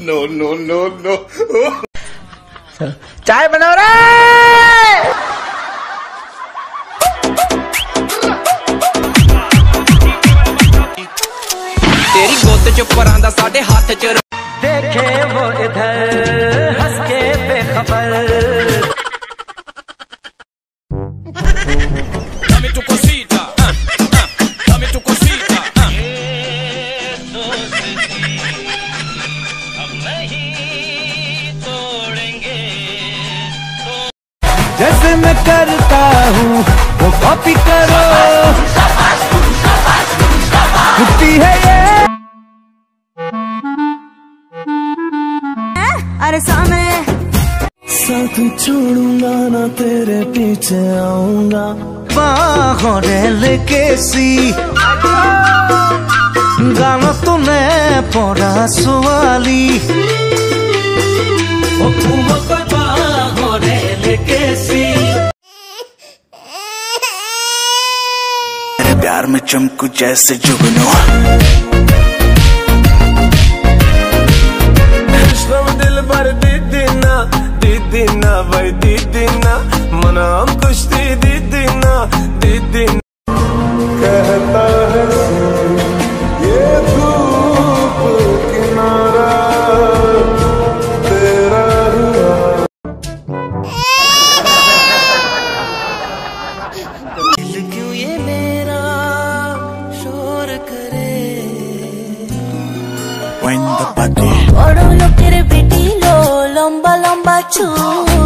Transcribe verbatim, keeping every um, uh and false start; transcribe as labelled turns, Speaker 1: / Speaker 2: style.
Speaker 1: No no no no.
Speaker 2: चाय बनाओ रे।
Speaker 3: तेरी गोद च परांदा साढ़े हाथ च
Speaker 2: देखे वो इधर हंस के बेखबर।
Speaker 3: Dame tu cosita, ah, ah, dame tu cosita, ah.
Speaker 2: जैसे मैं करता हूँ वो कॉपी करो। कुत्ती है ये।
Speaker 4: अरे सामने
Speaker 2: साथ छोड़ूंगा ना तेरे पीछे आऊंगा। बाहों लेके सी गाना तूने पड़ा सुवाली।
Speaker 5: मेरे प्यार में चमकू जैसे जुगनू।
Speaker 6: दिल भर दीदी ना दीदी ना भाई दीदी ना मना हम कुश्ती दीदी ना दीदी ना। कहता है ये धूप किनारा तेरा हुआ।
Speaker 2: दिल क्यों ये मेरा शोर करे।
Speaker 5: When the party
Speaker 4: बड़ो लो तेरे बेटी लो लंबा लंबा चूल।